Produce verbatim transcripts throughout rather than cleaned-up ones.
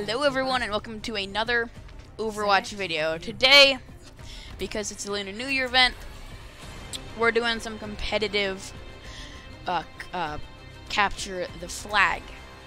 Hello everyone and welcome to another Overwatch video. Today, because it's the Lunar New Year event, we're doing some competitive uh, uh, capture the flag.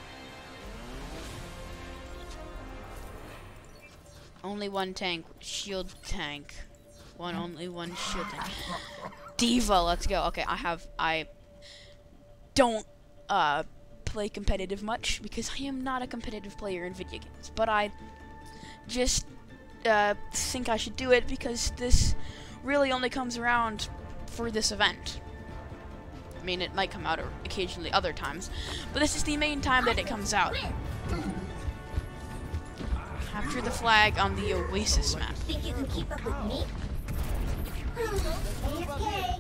Only one tank, shield tank. One only one shield tank. D.Va, let's go. Okay, I have I don't uh play competitive much because I am not a competitive player in video games, but I just uh, think I should do it because this really only comes around for this event. I mean, it might come out occasionally other times, but this is the main time that it comes out. Capture the flag on the Oasis map. Think you can keep up with me? A F K.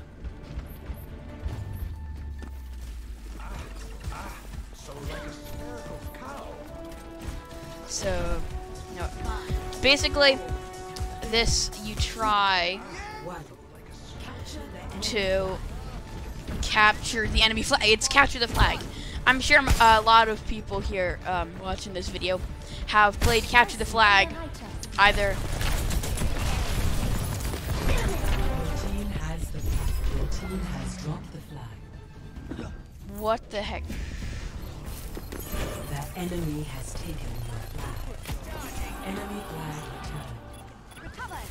So, no. Basically, this you try to capture the enemy flag. It's capture the flag. I'm sure a lot of people here um, watching this video have played capture the flag. Either what the heck? That enemy has taken your flag. Enemy flag returned.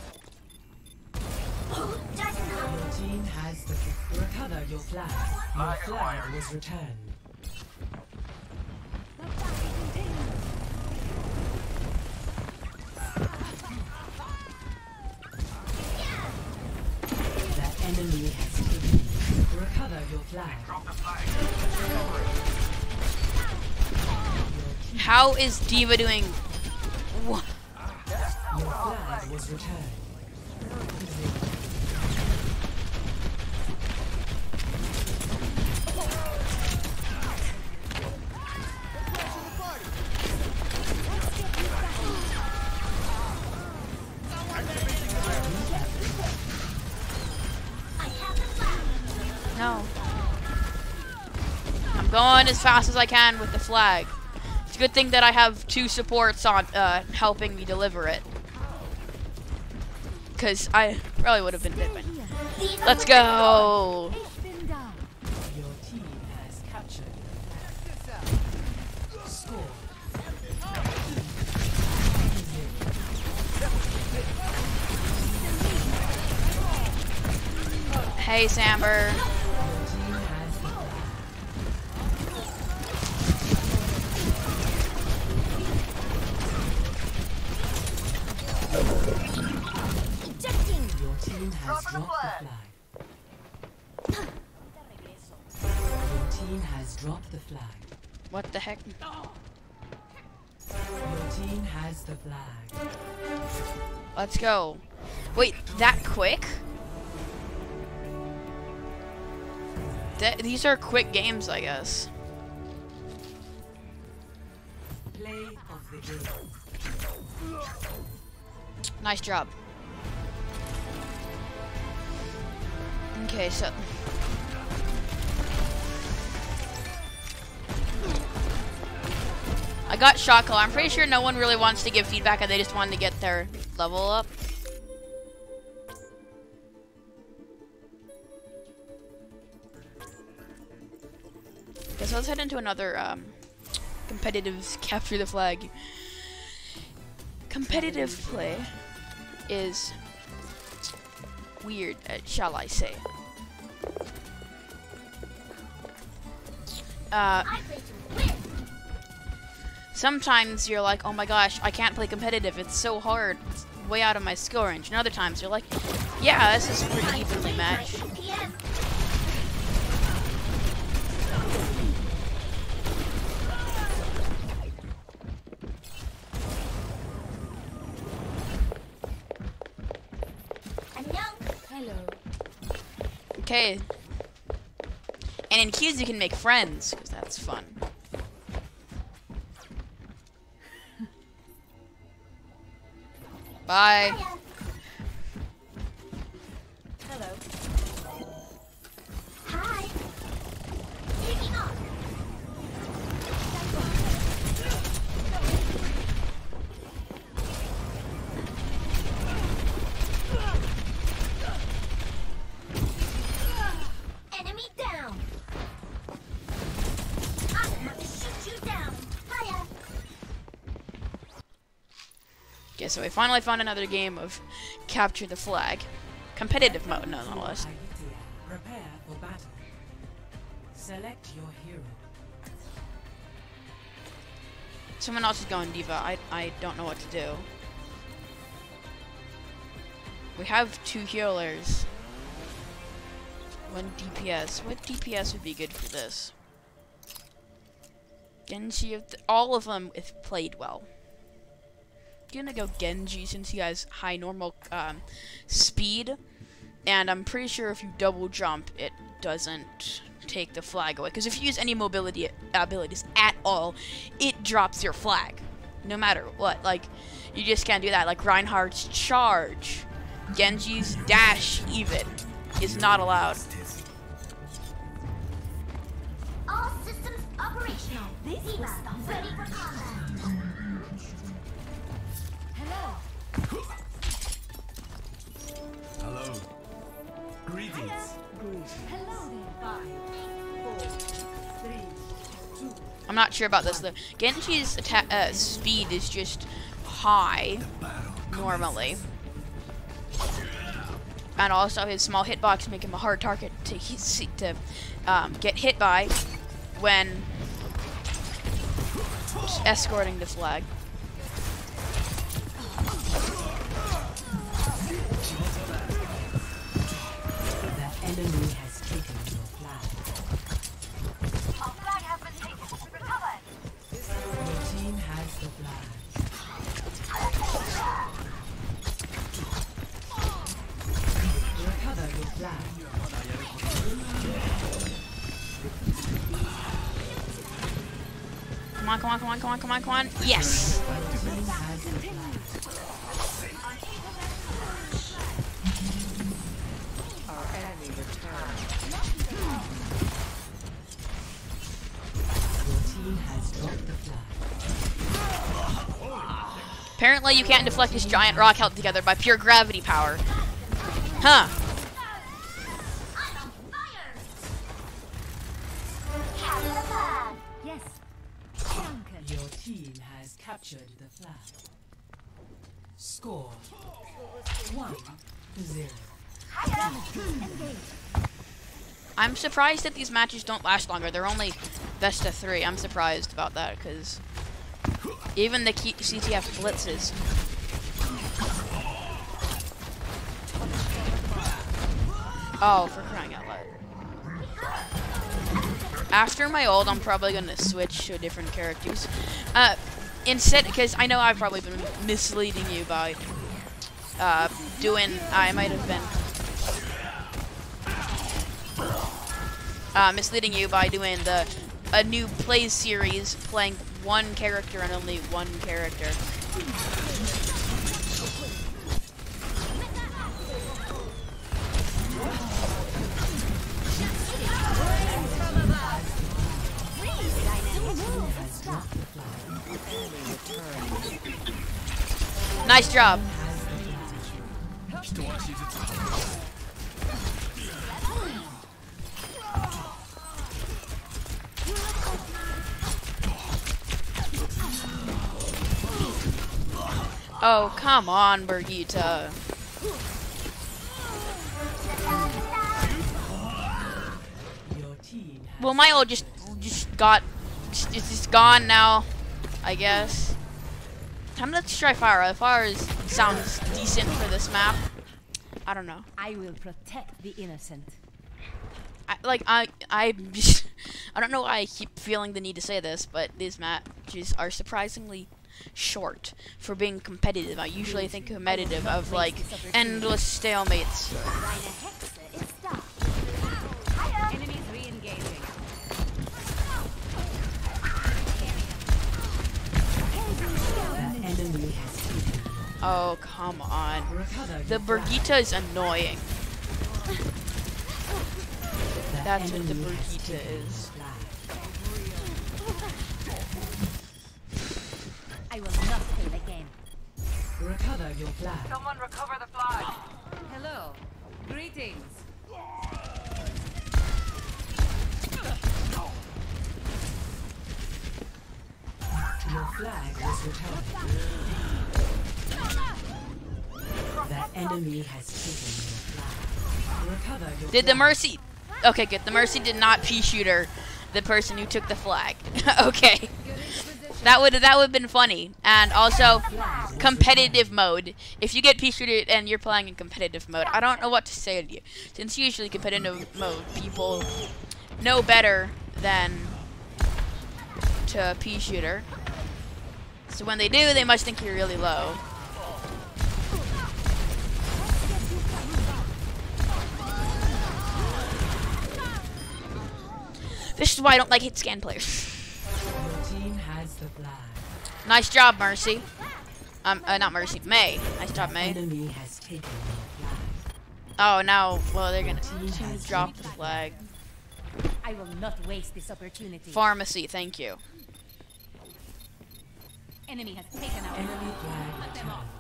Your team has the recover your flag. Your flag was returned. That enemy has taken. Recover your flag. How is D.Va doing? What? Your flag was returned. No. I'm going as fast as I can with the flag. It's a good thing that I have two supports on uh, helping me deliver it. Because I probably would have been dead by now. Let's go! Your team has captured. Score. Hey, Samber. Your team has dropped the flag. Your team has dropped the flag. What the heck? Your team has the flag. Let's go. Wait, that quick? Th these are quick games, I guess. Play of the game. Nice job. Okay, so I got shot call. I'm pretty sure no one really wants to give feedback and they just wanted to get their level up. Okay, so let's head into another um, competitive capture the flag. Competitive play is weird, uh, shall I say. Uh, sometimes you're like, oh my gosh, I can't play competitive, it's so hard, it's way out of my skill range. And other times you're like, yeah, this is pretty evenly matched. Okay. And in queues you can make friends, because that's fun. Bye. Hello. Hi. Taking off. so we finally found another game of capture the flag. Competitive mode, nonetheless. Aitea, prepare for battle. Select your hero. Someone else is going Diva. I, I don't know what to do. We have two healers. One D P S. What D P S would be good for this? Genji, of th all of them if played well. I'm gonna go Genji since he has high normal um, speed. And I'm pretty sure if you double jump, it doesn't take the flag away. Because if you use any mobility abilities at all, it drops your flag. No matter what. Like, you just can't do that. Like, Reinhardt's charge. Genji's dash, even, is not allowed. All systems operational. Diva, ready for combat. Hello. Hello. Greetings. Hello there. I'm not sure about this though. Genji's atta uh, speed is just high normally, and also his small hitbox make him a hard target to hit, to um, get hit by when escorting the flag. The enemy has taken your flag. Our flag has been taken. Recover. Your team has the flag. Recover your flag. Come on, come on, come on, come on, come on, come on. Yes! Your team has the flag. Your team has dropped the flag. Apparently you can't deflect this giant rock held together by pure gravity power. Huh. I'm on fire. Capture the flag. Yes. Your team has captured the flag. Score one to zero. I'm surprised that these matches don't last longer. They're only best of three. I'm surprised about that because even the C T F blitzes. Oh, for crying out loud. After my ult, I'm probably going to switch to different characters. Uh, instead, because I know I've probably been misleading you by uh, doing, I might have been uh, misleading you by doing the a new plays series, playing one character and only one character. Nice job. Oh, come on, Brigitte. Your team has Well, my ult just just got just, it's just gone now, I guess. Time to try fire. The fire is, sounds decent for this map. I don't know. I will protect the innocent. I, like I I just I don't know why I keep feeling the need to say this, but these matches are surprisingly short for being competitive. I usually think competitive of like endless stalemates. Enemies re-engaging. the enemy has taken. Oh, come on. Recover The your flag. Brigitte is annoying. The That's what the enemy has Brigitte taken your is. flag. I will not play the game. Recover your flag. Someone recover the flag. Hello. Greetings. Your flag was recovered. enemy has taken your flag. Recover your Did the flag. Mercy... Okay, good. The Mercy did not pea-shooter the person who took the flag. Okay. That would that would have been funny. And also, competitive mode. If you get pea-shooted and you're playing in competitive mode, I don't know what to say to you. Since usually competitive mode, people know better than to pea-shooter. So when they do, they must think you're really low. This is why I don't like hit scan players. Your team has the flag. Nice job, Mercy. Um, uh, not Mercy, May. Nice job, May. Enemy has taken your flag. Oh, now, well, they're gonna Team has drop taken the flag. I will not waste this opportunity. Pharmacy, thank you. Enemy has taken our Enemy flag Cut them returned. off.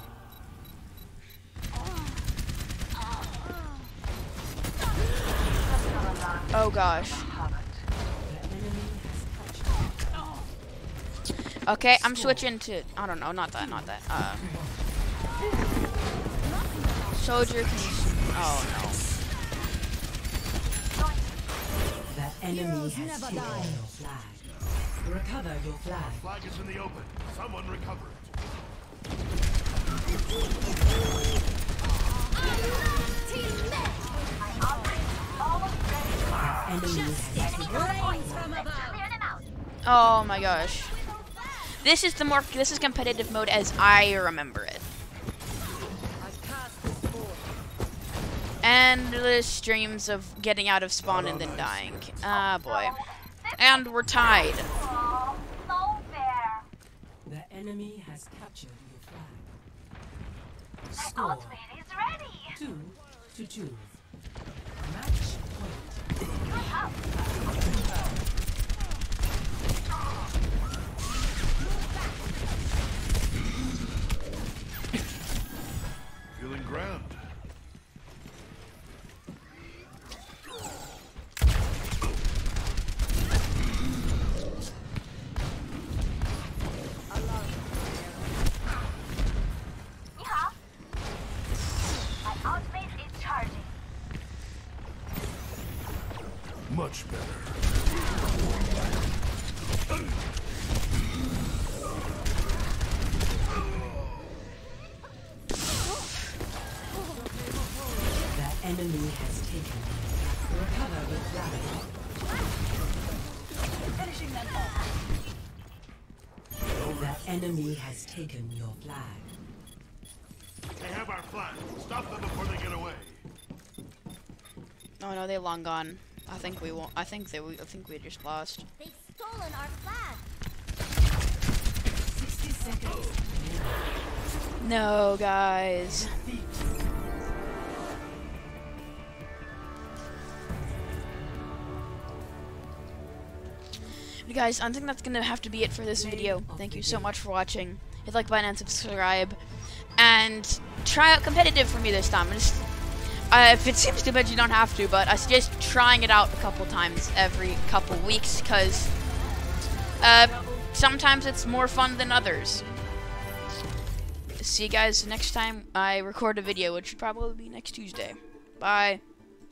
Oh gosh. The enemy has captured. Okay, I'm switching to, I don't know, not that, not that. Uh, soldier can, oh The enemy has taken your flag. Recover your flag. Flag is in the open. Someone recover it. The enemy has taken no. Oh my gosh. This is the more, this is competitive mode as I remember it. Endless streams of getting out of spawn and then dying. Ah, boy. And we're tied. Oh, so fair. The enemy has captured your flag. My Score ultimate is ready. two to two. Match point. Feeling grand. Yeah. My ultimate is charging. Much better. The enemy has taken your flag. Recover your flag. Finishing them off. The enemy has taken your flag. They have our flag. Stop them before they get away. Oh no, they long gone. I think we won't. I think they. I think we just lost. They've stolen our flag. sixty seconds. No, guys. Guys, I think that's gonna have to be it for this video. Thank you so much for watching. Hit like button and subscribe, and try out competitive for me this time. Just, uh, if it seems too bad, you don't have to, but I suggest trying it out a couple times every couple weeks, because uh, sometimes it's more fun than others. See you guys next time I record a video, which should probably be next Tuesday. Bye.